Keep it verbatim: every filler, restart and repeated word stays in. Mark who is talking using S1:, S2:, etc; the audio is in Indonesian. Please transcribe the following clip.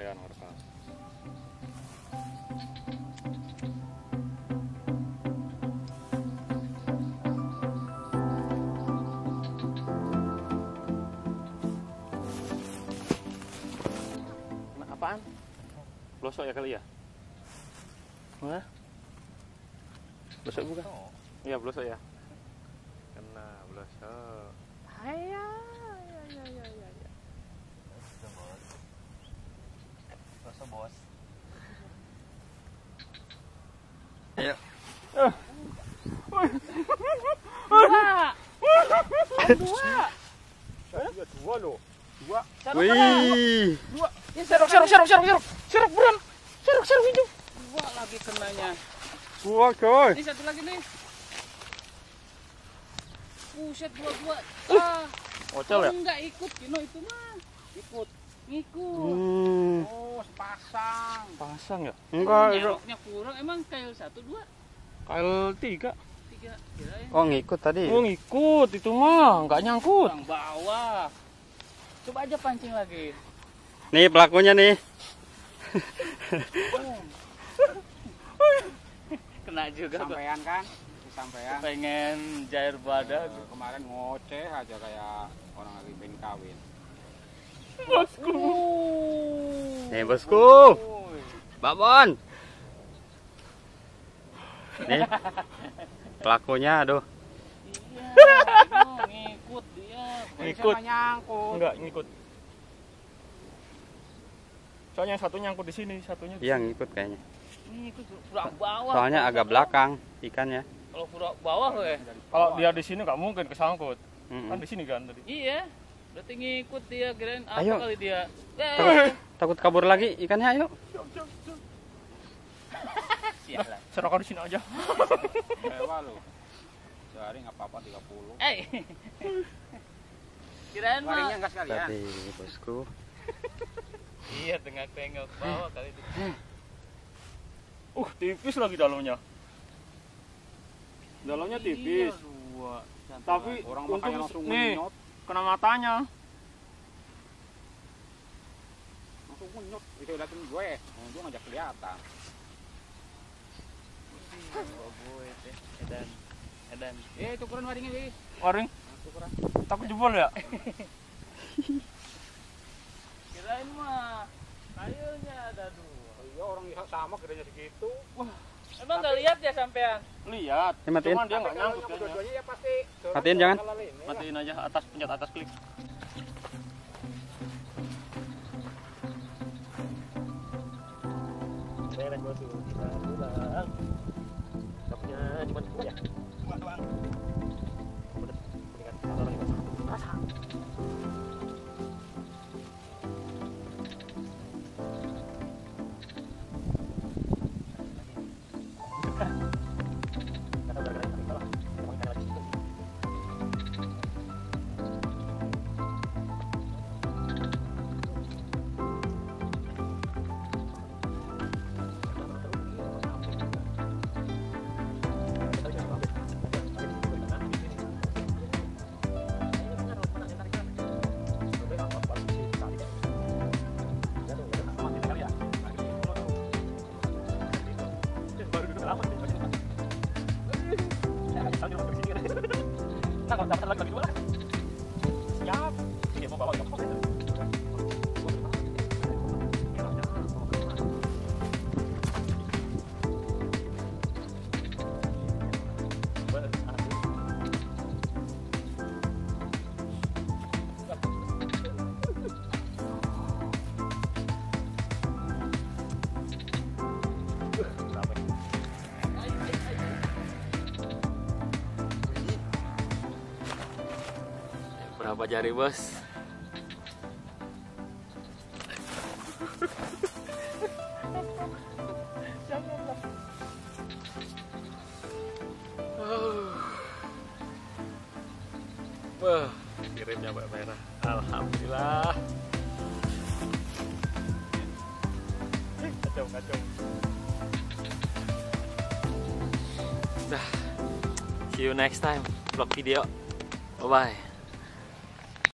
S1: sampean ngerekam. Nah, apaan? Blosok ya kali ya? Mana? Blosok bukan? Iya, blosok ya. Kena blosok. Hai. Bos. Ayo. Uh. Dua. Dua. Saya dua loh. Dua. Wih. Dua. Ya, serok serok serok serok serok. Serok buruan. Serok serok hidup. Dua lagi kenanya. Dua, coy. Ini satu lagi nih. Buset, dua-dua. Ah. Ocel ya? Enggak ikut, Kino itu mah. Ikut. Ngikut. Hmm. Oh, sepasang. Pasang ya? Enggak, nyeroknya kurang. Emang kail satu, dua? Kail tiga. Tiga, kirain.
S2: Oh, ngikut tadi.
S1: Oh, ngikut. Itu mah enggak nyangkut.
S2: Kurang bawah.
S1: Coba aja pancing lagi.
S2: Nih pelakunya nih.
S1: Kena juga.
S2: Sampean kan? Sampean.
S1: Pengen jair badan.
S2: Uh, kemarin ngoceh aja kayak orang lagi pengen kawin.
S1: Bosku.
S2: Nih bosku. Babon. Nih. Pelakunya aduh.
S1: Iya, oh, ngikut dia.
S2: Ngikut. Nyangkut.
S1: Enggak, ngikut. Soalnya yang satu nyangkut di sini, satunya.
S2: Iya, ngikut kayaknya.
S1: Ngikut pura bawah.
S2: Soalnya agak belakang ikannya.
S1: Kalau pura bawah loh ya. Kalau dia di sini nggak mungkin kesangkut. Mm-hmm. Kan di sini kan tadi. Iya. Berarti ngikut dia, kirain apa
S2: ayo.
S1: Kali dia.
S2: Takut, takut kabur lagi ikannya, ayo.
S1: Sialan. Serokan di sini aja.
S2: Mewah lu. Sehari nggak apa-apa tiga puluh.
S1: Eh. Kirain mah.
S2: Waringnya enggak sekali ya. Tadi bosku.
S1: Iya, tengah-tengah bawah kali itu. Uh, tipis lagi dalamnya. Dalamnya tipis. Iya, dua. Tapi
S2: orang
S1: untuk
S2: langsung
S1: nih
S2: menyot.
S1: Kena matanya.
S2: Langsung menyot. Bisa liatin gue. Gue ngajak kelihatan.
S1: Gue teh. Edan. Edan.
S2: Eh, tukeran waringnya, Wi.
S1: Waring?
S2: Tukeran.
S1: Takut jebol ya? Kirain mah kayunya ada dua.
S2: Iya, orang sama gedenya segitu. Wah.
S1: Emang nggak lihat ya sampean? Lihat.
S2: Ya, matiin.
S1: Cuman dia nggak nyangkut kayaknya.
S2: Ya pasti.
S1: Matiin jangan. Matiin aja atas, pencet atas klik. Beres bos, kita pulang. Stoknya cuma dua ya. Dua doang. Udah, mendingan motor lagi bos. Rasa. Nah, kalau dapat lagi gimana? Siap. Dia mau bawa apa? Berapa jari bos? Wah, kirimnya Mbak Merah. Alhamdulillah. Kacau, kacau. Dah. See you next time vlog video. Bye bye.